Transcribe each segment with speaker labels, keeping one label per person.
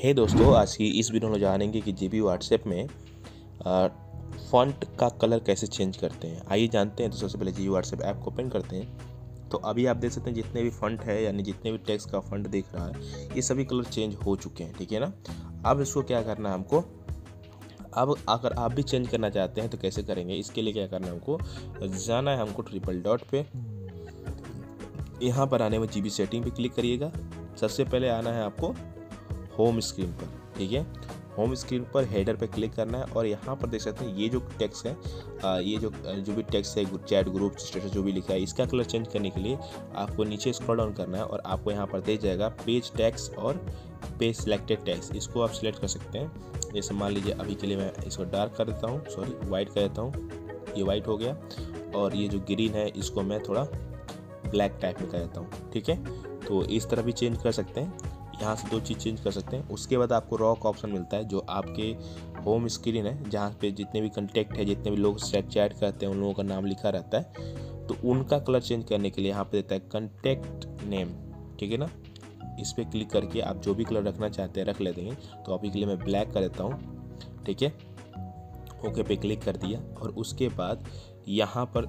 Speaker 1: हे दोस्तों, आज की इस वीडियो में जानेंगे कि जीबी व्हाट्सएप में फ़ॉन्ट का कलर कैसे चेंज करते हैं। आइए जानते हैं। तो सबसे पहले जीबी व्हाट्सएप ऐप को ओपन करते हैं। तो अभी आप देख सकते हैं जितने भी फ़ॉन्ट है, यानी जितने भी टेक्स्ट का फ़ॉन्ट दिख रहा है, ये सभी कलर चेंज हो चुके हैं। ठीक है ना। अब इसको क्या करना है हमको, अब अगर आप भी चेंज करना चाहते हैं तो कैसे करेंगे। इसके लिए क्या करना है, हमको जाना है हमको ट्रिपल डॉट पे। यहाँ पर आने में जीबी सेटिंग पे क्लिक करिएगा। सबसे पहले आना है आपको होम स्क्रीन पर। ठीक है, होम स्क्रीन पर हेडर पे क्लिक करना है और यहाँ पर देख सकते हैं ये जो टेक्स्ट है, ये जो भी टेक्स्ट है, चैट, ग्रुप, स्टेटस जो भी लिखा है, इसका कलर चेंज करने के लिए आपको नीचे स्क्रॉल डाउन करना है और आपको यहाँ पर दे जाएगा पेज टेक्स्ट और पेज सिलेक्टेड टेक्स्ट। इसको आप सिलेक्ट कर सकते हैं। जैसे मान लीजिए अभी के लिए मैं इसको डार्क कर देता हूँ, सॉरी वाइट कर देता हूँ। ये वाइट हो गया और ये जो ग्रीन है इसको मैं थोड़ा ब्लैक टाइप में कर देता हूँ। ठीक है, तो इस तरह भी चेंज कर सकते हैं। यहाँ से दो चीज़ चेंज कर सकते हैं। उसके बाद आपको रॉ का ऑप्शन मिलता है, जो आपके होम स्क्रीन है, जहाँ पे जितने भी कंटेक्ट है, जितने भी लोग चैट करते हैं, उन लोगों का नाम लिखा रहता है। तो उनका कलर चेंज करने के लिए यहाँ पे देता है कंटेक्ट नेम। ठीक है ना, इस पर क्लिक करके आप जो भी कलर रखना चाहते हैं रख लेते हैं। तो अभी के लिए मैं ब्लैक कर देता हूँ। ठीक है, ओके पे क्लिक कर दिया और उसके बाद यहाँ पर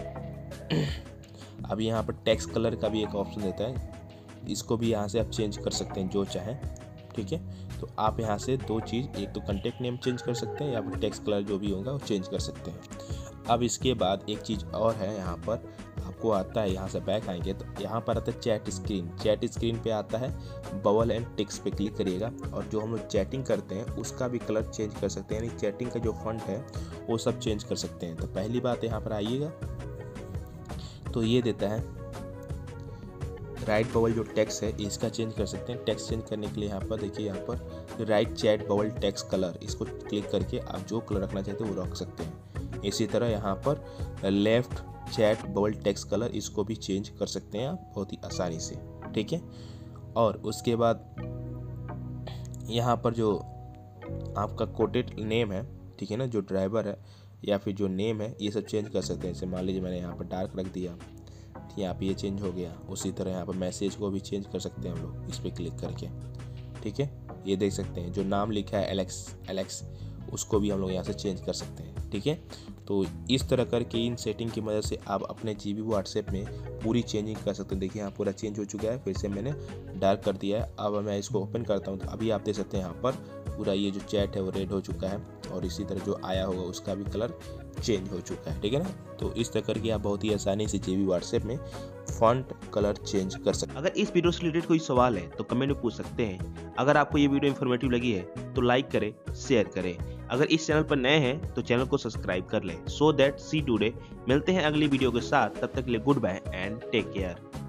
Speaker 1: अभी यहाँ पर टेक्स्ट कलर का भी एक ऑप्शन देता है। इसको भी यहाँ से आप चेंज कर सकते हैं जो चाहें। ठीक है, तो आप यहाँ से दो चीज़, एक तो कंटेक्ट नेम चेंज कर सकते हैं या फिर टेक्स्ट कलर जो भी होगा वो चेंज कर सकते हैं। अब इसके बाद एक चीज़ और है, यहाँ पर आपको आता है, यहाँ से बैक आएंगे तो यहाँ पर आता है चैट स्क्रीन। चैट स्क्रीन पे आता है बबल एंड टेक्स्ट पे क्लिक करिएगा और जो हम लोग चैटिंग करते हैं उसका भी कलर चेंज कर सकते हैं, यानी चैटिंग का जो फॉन्ट है वो सब चेंज कर सकते हैं। तो पहली बात यहाँ पर आइएगा तो ये देता है राइट बबल जो टेक्स्ट है इसका चेंज कर सकते हैं। टेक्स्ट चेंज करने के लिए यहाँ पर देखिए, यहाँ पर right chat bubble text colour, इसको क्लिक करके आप जो कलर रखना चाहते हैं वो रख सकते हैं। इसी तरह यहाँ पर left chat bubble text colour, इसको भी चेंज कर सकते हैं आप बहुत ही आसानी से। ठीक है, और उसके बाद यहाँ पर जो आपका कोटेड नेम है, ठीक है ना, जो ड्राइवर है या फिर जो नेम है, ये सब चेंज कर सकते हैं। जैसे मान लीजिए मैंने यहाँ पर डार्क रख दिया, यहाँ पे ये चेंज हो गया। उसी तरह यहाँ पर मैसेज को भी चेंज कर सकते हैं हम लोग इस पर क्लिक करके। ठीक है, ये देख सकते हैं जो नाम लिखा है एलेक्स, उसको भी हम लोग यहाँ से चेंज कर सकते हैं। ठीक है, तो इस तरह करके इन सेटिंग की मदद से आप अपने जीबी व्हाट्सएप में पूरी चेंजिंग कर सकते हैं। देखिए यहाँ पूरा चेंज हो चुका है, फिर से मैंने डार्क कर दिया है। अब मैं इसको ओपन करता हूँ तो अभी आप देख सकते हैं यहाँ पर पूरा ये जो चैट है वो रेड हो चुका है और इसी तरह जो आया होगा उसका भी कलर चेंज हो चुका है। ठीक है ना, तो इस तरह करके आप बहुत ही आसानी से जीबी व्हाट्सएप में फॉन्ट कलर चेंज कर सकते हैं।
Speaker 2: अगर इस वीडियो से रिलेटेड कोई सवाल है तो कमेंट में पूछ सकते हैं। अगर आपको ये वीडियो इन्फॉर्मेटिव लगी है तो लाइक करें, शेयर करें। अगर इस चैनल पर नए हैं तो चैनल को सब्सक्राइब कर लें। So that see today. मिलते हैं अगली वीडियो के साथ, तब तक के लिए goodbye and take care.